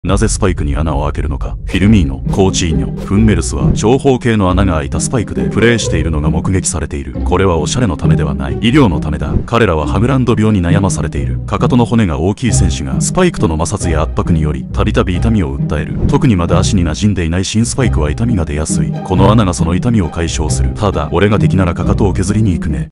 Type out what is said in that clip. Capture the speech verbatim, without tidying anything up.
なぜスパイクに穴を開けるのか。フィルミーノ、コーチーニョ、フンメルスは長方形の穴が開いたスパイクでプレーしているのが目撃されている。これはおしゃれのためではない。医療のためだ。彼らはハグランド病に悩まされている。かかとの骨が大きい選手がスパイクとの摩擦や圧迫によりたびたび痛みを訴える。特にまだ足に馴染んでいない新スパイクは痛みが出やすい。この穴がその痛みを解消する。ただ、俺が敵ならかかとを削りに行くね。